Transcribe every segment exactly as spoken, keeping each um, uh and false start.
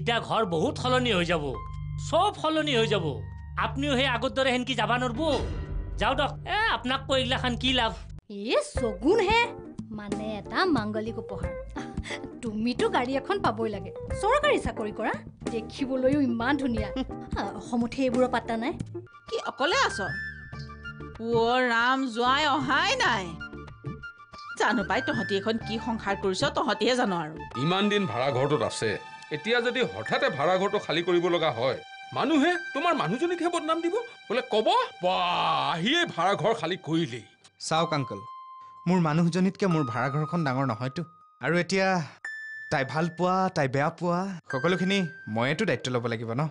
ইটা ঘর বহুত সলনি হৈ যাব সব সলনি হৈ যাব আপনিও হে আগৰ দৰে হেনকি যাবা নৰব যাও দক এ আপোনাক কইলা খান কি লাভ এ সগুন হে মানে এটা মাঙ্গলিক উপহাৰ তুমিতো গাড়ী এখন পাবই লাগে চৰকাৰী চাকৰি কৰা দেখিবলৈও ইমান ধুনীয়া সমথে এইবোৰ পাতা নাই কি অকলে আছ ও ৰাম জোৱাই অহাই নাই জানো পাই তহতি এখন কি সংসাৰ কৰিছ তহতিহে জানো আৰু ইমান দিন ভাড়া ঘৰটোত আছে এতিয়া যদি হঠাতে ভাড়া ঘৰটো খালি কৰিব লগা হয় মানুহে তোমাৰ মানুহজনীকহে বদনাম দিব বলে কব বা আহিয়ে ভাড়া ঘৰ খালি কৰিলেই চাওক আংকল মোৰ মানুহজনীতকে মোৰ ভাড়া ঘৰখন ডাঙৰ নহয়তো আৰু এতিয়া তাই ভাল পোৱা তাই বেয়া পোৱা সকলোখিনি ময়েতো দায়িত্ব ল'ব লাগিব ন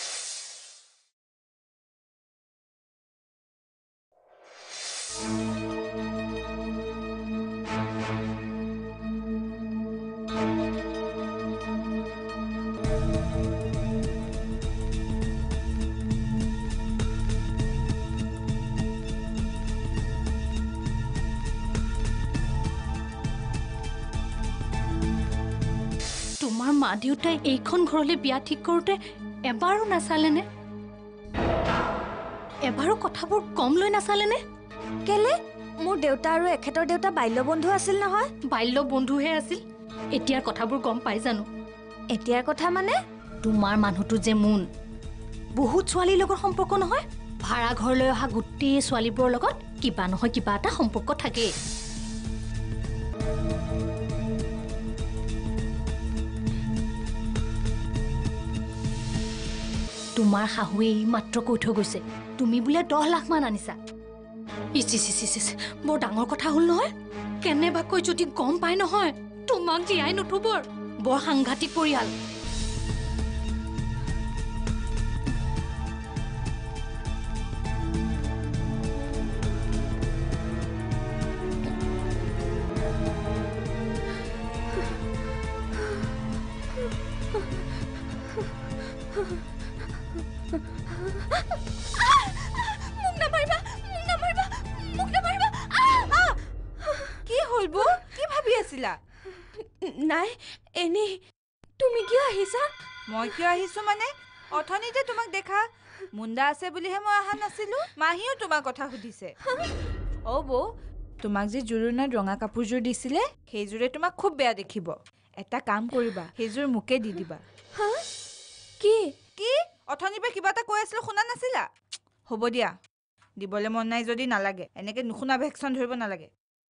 তোমাৰ মা দেউতাই এইখন ঘৰলৈ বিয়া ঠিক কৰোতে এবাৰো নাচালেনে এবাৰো কথাবোৰ কম লৈ নাচালেনে কেলে মোৰ দেউতা আৰু এখেতৰ দেউতা বাল্য বন্ধু আছিল নহয় বাল্য বন্ধুহে আছিল এতিয়াৰ কথাবোৰ গম পাই জানো এতিয়াৰ কথা মানে তোমাৰ মানুহটো যে মুন বহুত ছোৱালীৰ লগত সম্পৰ্ক নহয় ভাড়া ঘৰলৈ অহা গোটেই ছোৱালীবোৰৰ লগত কিবা নহয় কিবা এটা সম্পৰ্ক থাকে তোমাৰ শাহুৱে মাত্ৰ কৈ থৈ গৈছে তুমি বোলে দহ লাখ মান আনিছা ইচি ইচি ইচি বৰ ডাঙৰ কথা হ'ল নহয় কেনেবাকৈ যদি গম পাই নহয় তোমাক জীয়াই নুঠুব বৰ সাংঘাতিক পৰিয়াল নাই এনে তুমি কিয় আহিছা মই কিয় আহিছো মানে অথনিতে তোমাক দেখা মুণ্ডা আছে বুলিহে মই আহা নাছিলো মাহিও তোমাৰ কথা সুধিছে অ বৌ তোমাক যে জুৰুণত ৰঙা কাপোৰযোৰ দিছিলে সেইযোৰে তোমাক খুব বেয়া দেখিব এটা কাম কৰিবা সেইযোৰ মুকে দি দিবা কি কি অথনিপে কিবা এটা কৈ আছিল শুনা নাছিলা হ'ব দিয়া দিবলে মন নাই যদি নালাগে এনেকে নুশুনা ভেকচন ধৰিব নালাগে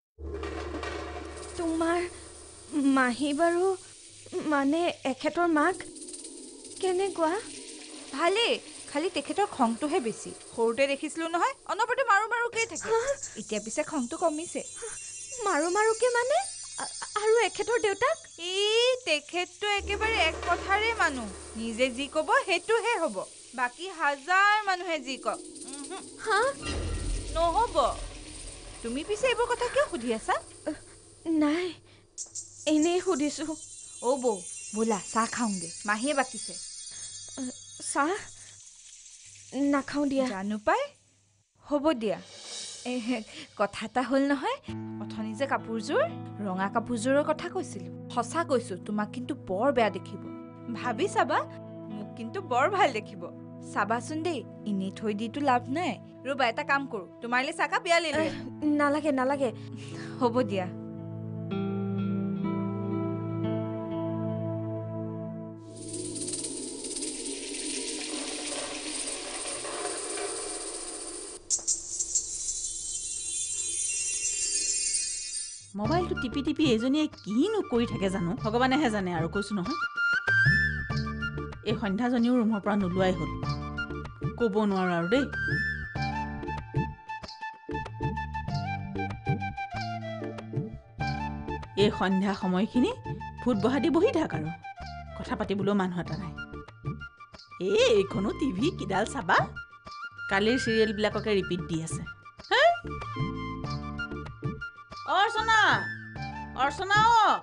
তোমাৰ মাহি বাৰু মানে এখেতৰ মাক কেনেকুৱা ভালে খালি তেখেতৰ খংটোহে বেছি সৰুতে দেখিছিলো নহয় অনবৰতে মাৰো মাৰোকেই থাকে এতিয়া পিছে খংটো কমিছে মাৰো মাৰোকে মানে আৰু এখেতৰ দেউতাক ই তেখেতটো একেবাৰে এক কথাৰে মানুহ নিজে যি ক'ব সেইটোহে হ'ব বাকী হাজাৰ মানুহে যি কওক হা নহ'ব তুমি পিছে এইবোৰ কথা কিয় সুধি আছা নাই এনেই সুধিছো অ' বৌ বোলা চাহ খাওঁগে মাহীয়ে বাকিছে চাহ নাখাওঁ দিয়া জানো পাই হ'ব দিয়া কথা এটা হ'ল নহয় অথনি যে কাপোৰযোৰ ৰঙা কাপোৰযোৰৰ কথা কৈছিলোঁ সঁচা কৈছোঁ তোমাক কিন্তু বৰ বেয়া দেখিব ভাবি চাবা মোক কিন্তু বৰ ভাল দেখিব চাবাচোন দেই এনেই থৈ দিটো লাভ নাই ৰ'বা এটা কাম কৰোঁ তোমাৰলৈ চাহকাপ বিয়া লৈ নালাগে নালাগে হ'ব দিয়া মোবাইলটো টিপি টিপি এজনীয়ে কিনো কৰি থাকে জানো ভগৱানেহে জানে আৰু কৈছো নহয় এই সন্ধ্যাজনীও ৰুমৰ পৰা নোলোৱাই হ'ল ক'ব নোৱাৰো আৰু দেই এই সন্ধ্যা সময়খিনি ভূত বহাদি বহি থাক আৰু কথা পাতিবলৈও মানুহ এটা নাই এই এইখনো টিভি কিডাল চাবা কালিৰ চিৰিয়েলবিলাককে ৰিপিট দি আছে অৰ্চনা অৰ্চনা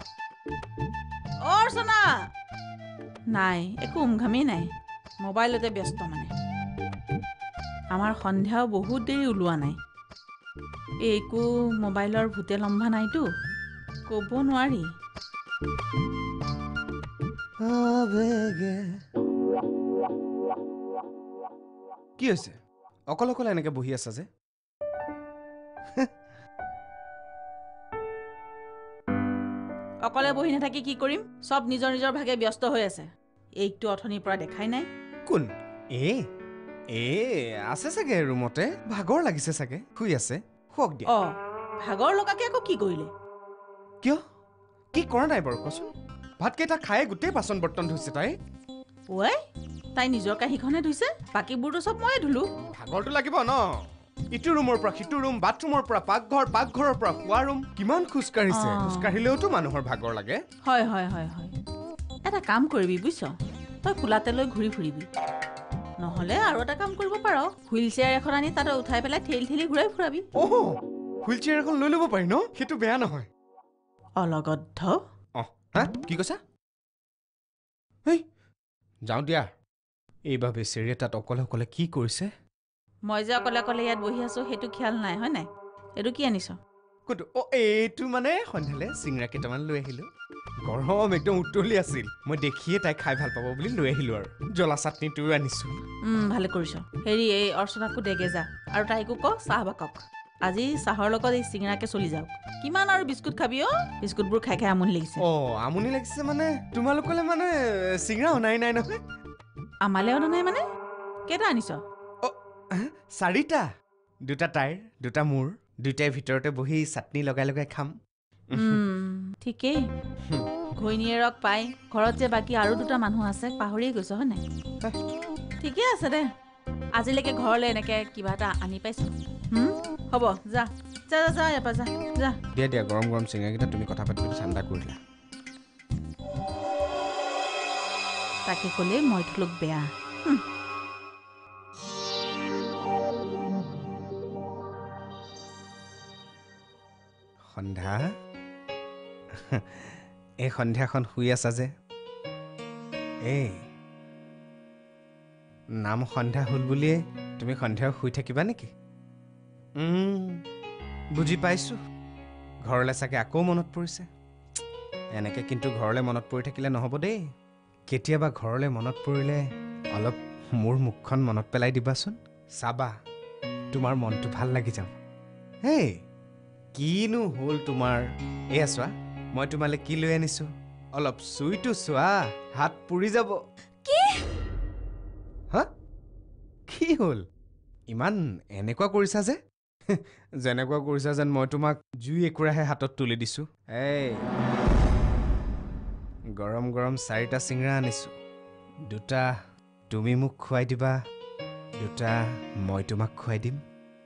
অৰ্চনা নাই একো উমঘামেই নাই মোবাইলতে ব্যস্ত মানে আমাৰ সন্ধ্যাও বহুত দেৰি ওলোৱা নাই একো মোবাইলৰ ভূতে লম্ভা নাইতো ক'ব নোৱাৰি আবেগে কি হৈছে অকল অকল এনেকে বহি আছা যে অকলে বহি নাথাকি কি কৰিম সব নিজৰ নিজৰ ভাগে ব্যস্ত হৈ আছে এইটো অথনিৰ পৰা দেখাই নাই কোন এ এ আছে চাগে ৰুমতে ভাগৰ লাগিছে চাগে শুই আছে শুক দিয়া অ ভাগৰ লগাকে আকৌ কি কৰিলে কিয় কি কৰা নাই বাৰু কচোন ভাতকেইটা খাই গোটেই বাচন বৰ্তন ধুইছে তাই ঐ তাই নিজৰ কাঁহীখনে ধুইছে বাকীবোৰতো চব ময়ে ধুলো ভাগৰটো লাগিব ন ইটো ৰুমৰ পৰা সিটো ৰুম বাথৰুমৰ পৰা পাকঘৰ পাকঘৰৰ পৰা শোৱা ৰুম কিমান খোজ কাঢ়িছে খোজ কাঢ়িলেওতো মানুহৰ ভাগৰ লাগে হয় হয় হয় হয় এটা কাম কৰিবি বুজিছ তই কোলাতে লৈ ঘূৰি ফুৰিবি নহলে আৰু এটা কাম কৰিব পাৰ হুইল চেয়াৰ এখন আনি তাতে উঠাই পেলাই ঠেলি ঠেলি ঘূৰাই ফুৰাবি অহ হুইল চেয়াৰ এখন লৈ ল'ব পাৰি ন সেইটো বেয়া নহয় অলগদ্ধ অ হা কি কৈছা হেই যাওঁ দিয়া এইবাৰ বেচেৰিয়ে তাত অকলে অকলে কি কৰিছে মই যে অকলে অকলে ইয়াত বহি আছো সেইটো খিয়াল নাই হয় নাই এইটো কি আনিছ কোনটো অ এইটো মানে সন্ধিয়ালে চিংৰা কেইটামান লৈ আহিলো গৰম একদম উতলি আছিল মই দেখিয়ে তাই খাই ভাল পাব বুলি লৈ আহিলো আৰু জ্বলা চাটনিটোও আনিছো ভালে কৰিছ হেৰি এই অৰ্চনাকো দেগে যা আৰু তাইকো ক চাহ বাকক আজি চাহৰ লগত এই চিঙৰাকে চলি যাওক কিমান আৰু বিস্কুট খাবি অ বিস্কুটবোৰ খাই খাই আমনি লাগিছে অ আমনি লাগিছে মানে তোমালোকলে মানে চিঙৰা অনাই নাই নহয় আমালে অনা নাই মানে কেইটা আনিছ চাৰিটা দুটা তাইৰ দুটা মোৰ দুটাই ভিতৰতে বহি চাটনি লগাই লগাই খাম ঠিকেই ঘৈণীয়েৰক পাই ঘৰত যে বাকী আৰু দুটা মানুহ আছে পাহৰিয়ে গৈছ হয় নাই ঠিকে আছে দে আজিলৈকে ঘৰলৈ এনেকে কিবা এটা আনি পাইছ হ'ব যা যা যা ইয়াৰ পৰা যা যা দিয়া দিয়া গৰম গৰম চিঙৰাকেইটা তুমি কথা পাতিবলৈ ঠাণ্ডা কৰিলা তাকে ক'লে মই থলোক বেয়া সন্ধ্যা এই সন্ধিয়াখন শুই আছা যে এই নাম সন্ধ্যা হ'ল বুলিয়ে তুমি সন্ধিয়া শুই থাকিবা নেকি বুজি পাইছো ঘৰলৈ চাগে আকৌ মনত পৰিছে এনেকে কিন্তু ঘৰলৈ মনত পৰি থাকিলে নহ'ব দেই কেতিয়াবা ঘৰলৈ মনত পৰিলে অলপ মোৰ মুখখন মনত পেলাই দিবাচোন চাবা তোমাৰ মনটো ভাল লাগি যাব হেই কিনো হ'ল তোমাৰ এয়া চোৱা মই তোমালৈ কি লৈ আনিছো অলপ চুইটো চোৱা হাত পুৰি যাব কি হা কি হ'ল ইমান এনেকুৱা কৰিছা যে যেনেকুৱা কৰিছা যেন মই তোমাক জুই একুৰাহে হাতত তুলি দিছো এই গৰম গৰম চাৰিটা চিঙৰা আনিছো দুটা তুমি মোক খুৱাই দিবা দুটা মই তোমাক খুৱাই দিম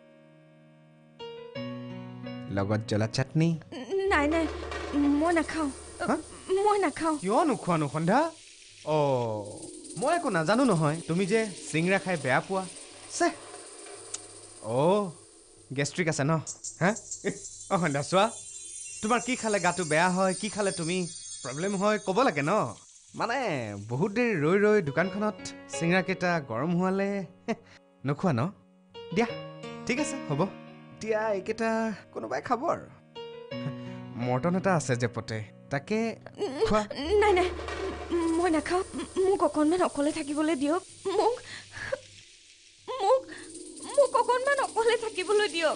লগত জ্বলা চাটনি নাই নাই মই নাখাওঁ মই নাখাওঁ কিয় নোখোৱা নো সন্ধ্যা অ মই একো নাজানো নহয় তুমি যে চিঙৰা খাই বেয়া পোৱা চে অ' গেষ্ট্ৰিক আছে ন হা অ সন্ধ্যা চোৱা তোমাৰ কি খালে গাটো বেয়া হয় কি খালে তুমি প্ৰব্লেম হয় ক'ব লাগে ন মানে বহুত দেৰি ৰৈ ৰৈ দোকানখনত চিঙৰাকেইটা গৰম হোৱালে নোখোৱা ন দিয়া ঠিক আছে হ'ব এতিয়া এইকেইটা কোনোবাই খাব আৰু মৰ্টন এটা আছে যে পতে তাকে খোৱা নাই নাই মই নাখাওঁ মোক অকণমান অকলে থাকিবলৈ দিয়ক মোক মোক মোক অকণমান অকলে থাকিবলৈ দিয়ক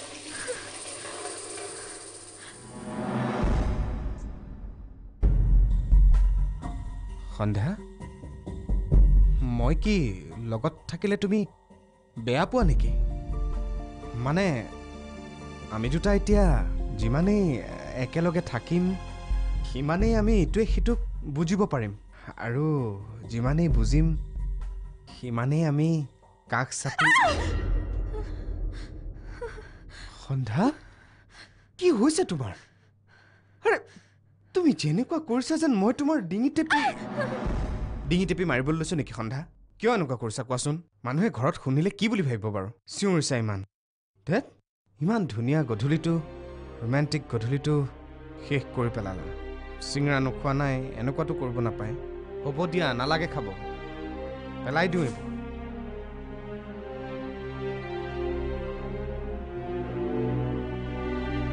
সন্ধ্যা মই কি লগত থাকিলে তুমি বেয়া পোৱা নেকি মানে আমি দুটা এতিয়া যিমানেই একেলগে থাকিম সিমানেই আমি ইটোৱে সিটোক বুজিব পাৰিম আৰু যিমানেই বুজিম সিমানেই আমি কাষ চাপি সন্ধ্যা কি হৈছে তোমাৰ আৰে তুমি যেনেকুৱা কৰিছা যেন মই তোমাৰ ডিঙি টেপি ডিঙি টেপি মাৰিবলৈ লৈছো নেকি সন্ধ্যা কিয় এনেকুৱা কৰিছা কোৱাচোন মানুহে ঘৰত শুনিলে কি বুলি ভাবিব বাৰু চিঞৰিছা ইমান ধেত ইমান ধুনীয়া গধূলিটো ৰোমেণ্টিক গধূলিটো শেষ কৰি পেলালা চিঙৰা নোখোৱা নাই এনেকুৱাতো কৰিব নাপায় হ'ব দিয়া নালাগে খাব পেলাই দিওঁ এইবোৰ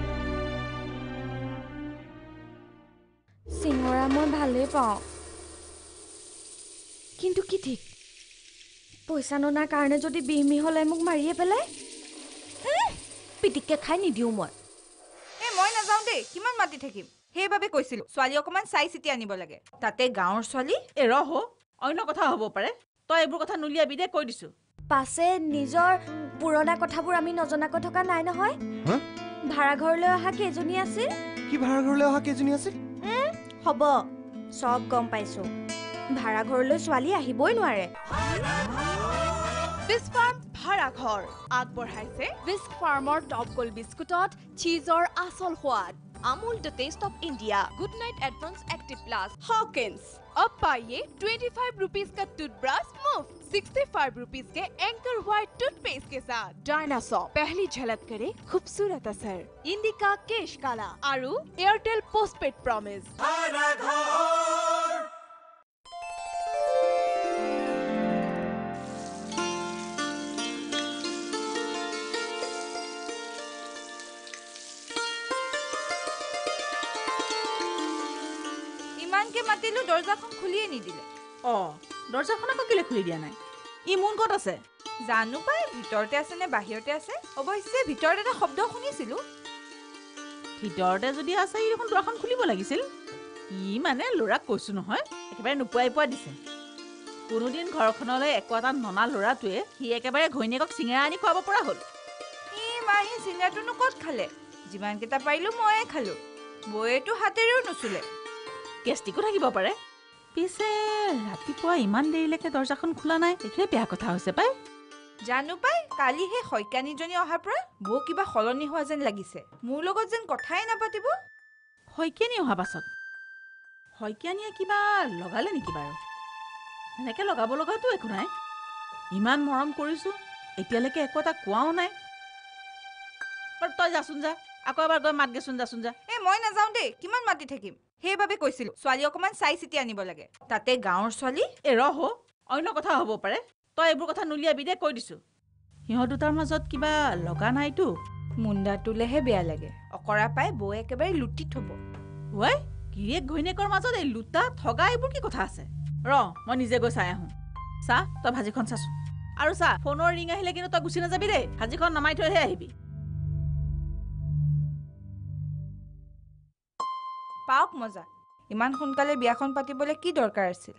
চিঙৰা মই ভালেই পাওঁ কিন্তু কি ঠিক পইচা ননাৰ কাৰণে যদি বিহমি হলে মোক মাৰিয়ে পেলাই পিটিককে খাই নিদিও মই এই মই নাযাওঁ দেই কিমান মাতি থাকিম সেইবাবে কৈছিলো ছোৱালী অকমান চাই চিতি আনিব লাগে তাতে গাঁৱৰ ছোৱালী এ ৰহ অন্য কথা হ'ব পাৰে তই এইবোৰ কথা নুলিয়াবি দে কৈ দিছো পাছে নিজৰ পুৰণা কথাবোৰ আমি নজনাকৈ থকা নাই নহয় ভাড়া ঘৰলৈ অহা কেইজনী আছিল কি ভাড়া ঘৰলৈ অহা কেইজনী আছিল হ'ব সব গম পাইছো ভাড়া ঘৰলৈ ছোৱালী আহিবই নোৱাৰে This farm ভাড়াঘৰ আগবঢ়াইছে Whisk Farmer Top Gold বিস্কুটত চীজৰ আসল সোৱাদ Amul the taste of India Good Night Advance Active Plus Hawkins अब पाइए twenty-five rupees का टूथब्रश मुफ्त sixty-five rupees के एंकर व्हाइट टूथपेस्ट के साथ डायनासोर पहली झलक करे खूबसूरत असर इंडिका केश काला आरु एयरटेल पोस्टपेड प्रॉमिस ইমানকে মাতিলো দৰ্জাখন খুলিয়ে নিদিলে অ দৰ্জাখন আকৌ কেলে খুলি দিয়া নাই ই মোন ক'ত আছে জানো পাই ভিতৰতে আছে নে বাহিৰতে আছে অৱশ্যে ভিতৰত এটা শব্দ শুনিছিলো ভিতৰতে যদি আছে ই দেখোন দুৱাৰখন খুলিব লাগিছিল ই মানে ল'ৰাক কৈছো নহয় একেবাৰে নোপোৱাই পোৱা দিছে কোনোদিন ঘৰখনলৈ একো এটা ননা ল'ৰাটোৱে সি একেবাৰে ঘৈণীয়েকক চিঙৰা আনি খুৱাব পৰা হ'ল ই মাহী চিঙৰাটোনো ক'ত খালে যিমানকেইটা পাৰিলো ময়ে খালো বৌয়েতো হাতেৰেও নুচুলে গেষ্টিকো থাকিব পাৰে পিছে ৰাতিপুৱা ইমান দেৰিলৈকে দৰ্জাখন খোলা নাই এইটোৱে বেয়া কথা হৈছে পাই জানো পাই কালি সেই শইকানীজনী অহাৰ পৰা বৌ কিবা সলনি হোৱা যেন লাগিছে মোৰ লগত যেন কথাই নাপাতিব শইকীয়ানী অহা পাছত শইকীয়ানীয়ে কিবা লগালে নেকি বাৰু এনেকৈ লগাব লগাটো একো নাই ইমান মৰম কৰিছো এতিয়ালৈকে একো এটা কোৱাও নাই বাৰু তই যাচোন যা আকৌ এবাৰ গৈ মাত গেচোন যাচোন যা এই মই নাযাওঁ দেই কিমান মাতি থাকিম সেইবাবে কৈছিলো ছোৱালী অকমান চাই চিতি আনিব লাগে তাতে গাঁৱৰ ছোৱালী এ ৰহ অন্য কথা হ'ব পাৰে তই এইবোৰ কথা নুলিয়াবি দে কৈ দিছো সিহঁত দুটাৰ মাজত কিবা লগা নাইতো মুণ্ডাটোলেহে বেয়া লাগে অকৰা পাই বৌ একেবাৰে লুটি থব ঐ গিৰিয়েক ঘৈণীয়েকৰ মাজত এই লুটা ঠগা এইবোৰ কি কথা আছে ৰ মই নিজে গৈ চাই আহোঁ চা তই ভাজিখন চাচোন আৰু চা ফোনৰ ৰিং আহিলে কিন্তু তই গুচি নাযাবি দেই ভাজিখন নমাই থৈহে আহিবি পাওক মজা ইমান সোনকালে বিয়াখন পাতিবলৈ কি দৰকাৰ আছিল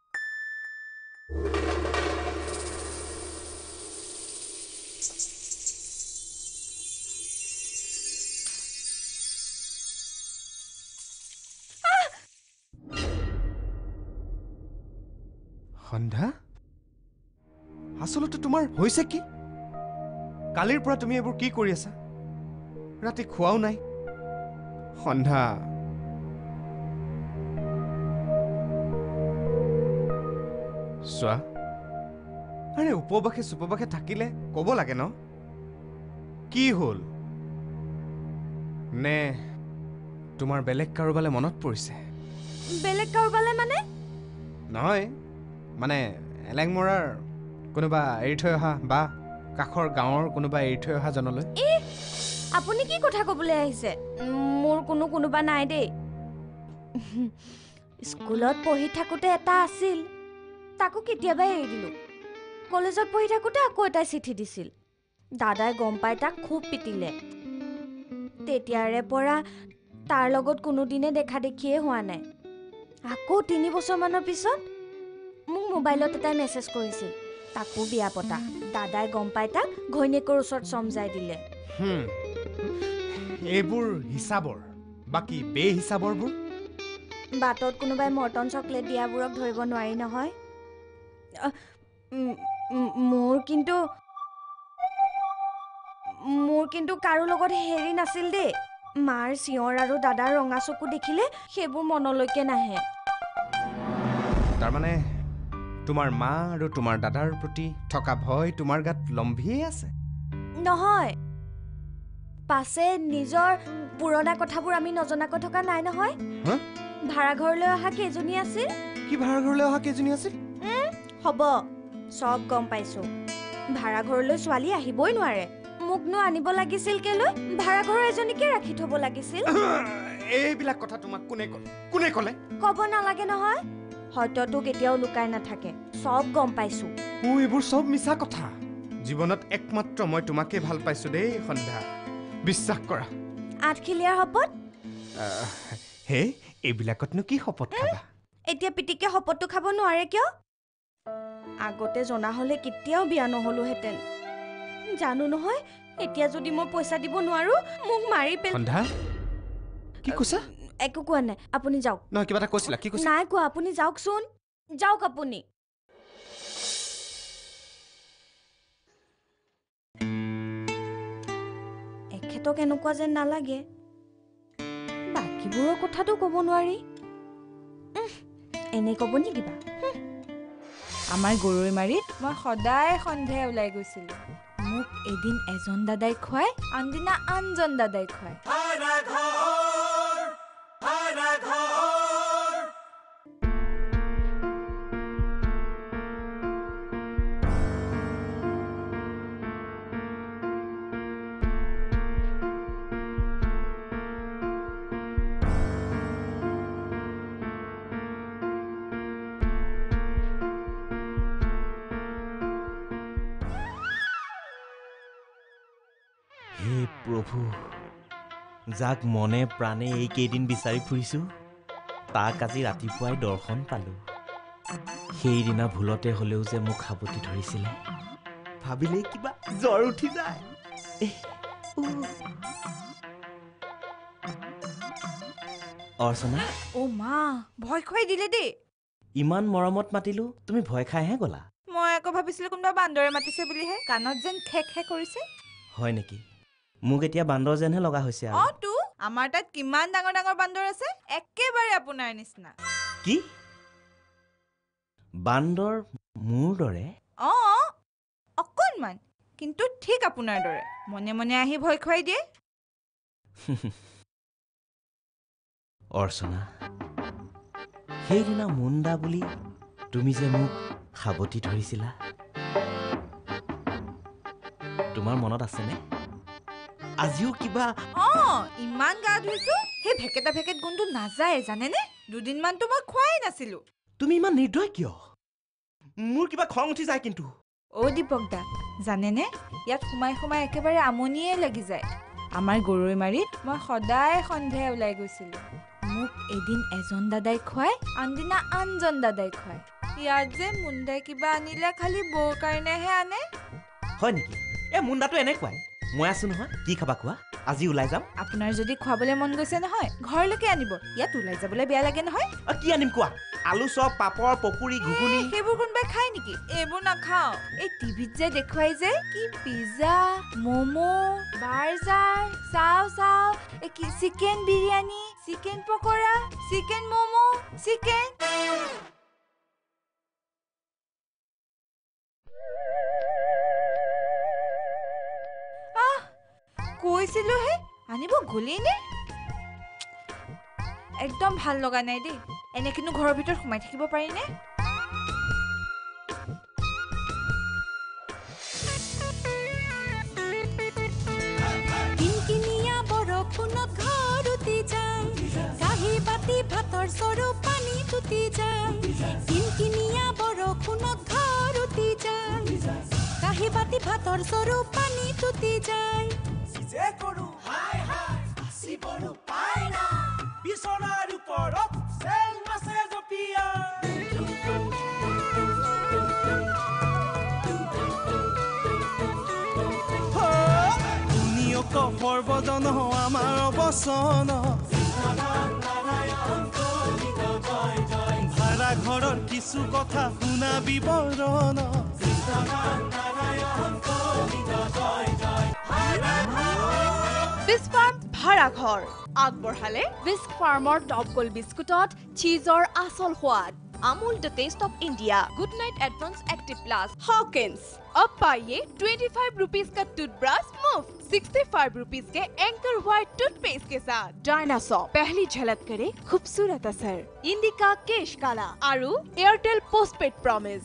সন্ধ্যা আচলতে তোমাৰ হৈছে কি কালিৰ পৰা তুমি এইবোৰ কি কৰি আছা ৰাতি খোৱাও নাই সন্ধ্যা চোৱা আৰে উপবাসে চুপবাসে থাকিলে ক'ব লাগে ন কি হ'ল নে তোমাৰ বেলেগ কাৰোবালে মনত পৰিছে বেলেগ কাৰোবালে মানে নহয় মানে এলেং মৰাৰ কোনোবা এৰি থৈ অহা বা কাষৰ গাঁৱৰ কোনোবা এৰি থৈ অহা জনলৈ আপুনি কি কথা ক'বলৈ আহিছে মোৰ কোনো কোনোবা নাই দেই স্কুলত পঢ়ি থাকোঁতে এটা আছিল তাকো কেতিয়াবা এৰি দিলোঁ কলেজত পঢ়ি থাকোঁতে আকৌ এটাই চিঠি দিছিল দাদাই গম পাই তাক খুব পিটিলে তেতিয়াৰে পৰা তাৰ লগত কোনোদিনে দেখা দেখিয়ে হোৱা নাই আকৌ তিনি বছৰমানৰ পিছত মোক মোবাইলত এটাই মেছেজ কৰিছিল তাকো বিয়া পতা দাদাই গম পাই তাক ঘৈণীয়েকৰ ওচৰত চমজাই দিলে এইবোৰ হিচাবৰ বাকী বে হিচাবৰবোৰ বাটত কোনোবাই মৰ্টন চকলেট দিয়াবোৰক ধৰিব নোৱাৰি নহয় মোৰ কিন্তু মোৰ কিন্তু কাৰো লগত হেৰি নাছিল দেই মাৰ চিঞৰ আৰু দাদাৰ ৰঙা চকু দেখিলে সেইবোৰ মনলৈকে নাহে তাৰমানে তোমাৰ মা আৰু তোমাৰ দাদাৰ প্ৰতি থকা ভয় তোমাৰ গাত লম্ভিয়ে আছে নহয় পাছে নিজৰ পুৰণা কথাবোৰ আমি নজনাকৈ থকা নাই নহয় ভাড়া ঘৰলৈ অহা কেইজনী আছিল কি ভাড়া ঘৰলৈ অহা কেইজনী আছিল হ'ব সব গম পাইছো ভাড়া ঘৰলৈ ছোৱালী আহিবই নোৱাৰে মোকনো আনিব লাগিছিল কেলৈ ভাড়া ঘৰৰ এজনীকে ৰাখি থব লাগিছিল এইবিলাক কথা তোমাক কোনে ক'লে কোনে ক'লে ক'ব নালাগে নহয় হয়তো কেতিয়াও লুকাই নাথাকে সব গম পাইছো ও এইবোৰ সব মিছা কথা জীৱনত একমাত্ৰ মই তোমাকে ভাল পাইছো দেই সন্ধ্যা বিশ্বাস কৰা আঠখিলীয়াৰ শপত হে এইবিলাকতনো কি শপত খাবা এতিয়া পিটিকে শপতটো খাব নোৱাৰে কিয় আগতে জনা হলে কেতিয়াও বিয়া নহলোহেঁতেন জানো নহয় এতিয়া যদি মই পইচা দিব নোৱাৰো মোক মাৰি পেল সন্ধ্যা কি কৈছা একো কোৱা নাই আপুনি যাওক নহয় কিবা এটা কৈছিলা কি কৈছা নাই কোৱা আপুনি যাওকচোন যাওক আপুনি এখেতক এনেকুৱা যেন নালাগে বাকীবোৰৰ কথাটো ক'ব নোৱাৰি এনে ক'ব নি কিবা আমাৰ গৰৈ মাৰিত মই সদায় সন্ধিয়া ওলাই গৈছিলোঁ মোক এদিন এজন দাদাই খুৱাই আনদিনা আনজন দাদাই খুৱাই হে প্ৰভু যাক মনে প্ৰাণে এইকেইদিন বিচাৰি ফুৰিছোঁ তাক আজি ৰাতিপুৱাই দৰ্শন পালোঁ সেইদিনা ভুলতে হ'লেও যে মোক সাৱটি ধৰিছিলে ভাবিলেই কিবা জ্বৰ উঠি যায় অৰ্চনা অ' মা ভয় খুৱাই দিলে দেই ইমান মৰমত মাতিলোঁ তুমি ভয় খাইহে গ'লা মই আকৌ ভাবিছিলোঁ কোনোবা বান্দৰে মাতিছে বুলিহে কাণত যেন খে খে কৰিছে হয় নেকি মোক এতিয়া বান্দৰ যেনহে লগা হৈছে অ তো আমাৰ তাত কিমান ডাঙৰ ডাঙৰ বান্দৰ আছে একেবাৰে আপোনাৰ নিচিনা কি বান্দৰ মোৰ দৰে অ অকণমান কিন্তু ঠিক আপোনাৰ দৰে মনে মনে আহি ভয় খুৱাই দিয়ে অৰ্চনা সেইদিনা মুণ্ডা বুলি তুমি যে মোক সাৱটি ধৰিছিলা তোমাৰ মনত আছেনে আজিও কিবা অ ইমান গা ধুইছো সেই ভেকেটা ভেকেট গুণটো নাযায় জানেনে দুদিনমানতো মই খোৱাই নাছিলো তুমি ইমান নিৰ্দয় কিয় মোৰ কিবা খং উঠি যায় কিন্তু অ' দীপক দা জানেনে ইয়াত সোমাই সোমাই একেবাৰে আমনিয়ে লাগি যায় আমাৰ গৰৈ মাৰিত মই সদায় সন্ধিয়া ওলাই গৈছিলোঁ মোক এদিন এজন দাদাই খুৱাই আনদিনা আনজন দাদাই খুৱাই ইয়াত যে মুণ্ডাই কিবা আনিলে খালি বৌৰ কাৰণেহে আনে হয় নেকি এই মুণ্ডাটো এনেকুৱাই মই আছো নহয় কি খাবা কোৱা আজি ওলাই যাম আপোনাৰ যদি খুৱাবলৈ মন গৈছে নহয় ঘৰলৈকে আনিব ইয়াত ওলাই যাবলৈ বেয়া লাগে নহয় কি আনিম কোৱা আলু চপ পাপৰ পকুৰি ঘুগুনি সেইবোৰ কোনোবাই খায় নেকি এইবোৰ নাখাওঁ এই টিভিত যে দেখুৱাই যে কি পিজ্জা ম'ম' বাৰ্গাৰ চাও চাও এই কি chicken biryani chicken pakora chicken momo' chicken কৈছিলো হে আনিব গলেই নে একদম ভাল লগা নাই দেই এনে কিন্তু ঘৰৰ ভিতৰত সোমাই থাকিব পাৰি নে কিনকিনিয়া বৰষুণত ঘৰ উটি যায় কাঁহী বাতি ভাতৰ চৰু পানী তুটি যায় কিনকিনিয়া বৰষুণত ঘৰ উটি যায় কাঁহী বাতি ভাতৰ চৰু পানী তুটি যায় যে কৰো হাই হাই আসিবৰো পাই না বিছনাৰ ওপৰত চেল মাছে জপিয়া শুনিও সৰ্বজন আমাৰ অৱচন ভাড়া ঘৰৰ কিছু কথা শুনা বিৱৰণ বিস্ক ফাৰ্ম ভাড়াঘৰ আগবঢ়ালে বিস্ক ফাৰ্মৰ টপ গোল্ড বিস্কুটত চীজৰ আচল সোৱাদ Amul the taste of India Good Knight Advance Active Plus Hawkins अब पाइए पच्चीस रुपीस का टूथब्रश मुफ्त पैंसठ रुपीस के एंकर व्हाइट टूथपेस्ट के साथ डायनासोर पहली झलक करे खूबसूरत असर इंडिका केश काला आरु एयरटेल पोस्टपेड प्रॉमिस